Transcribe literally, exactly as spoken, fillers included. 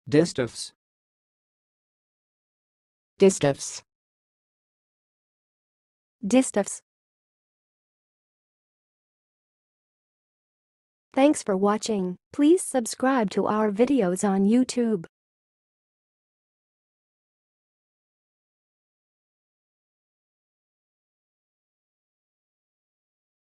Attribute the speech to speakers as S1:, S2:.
S1: distaffs,
S2: distaffs,
S3: distaffs. Thanks for watching. Please subscribe to our videos on YouTube.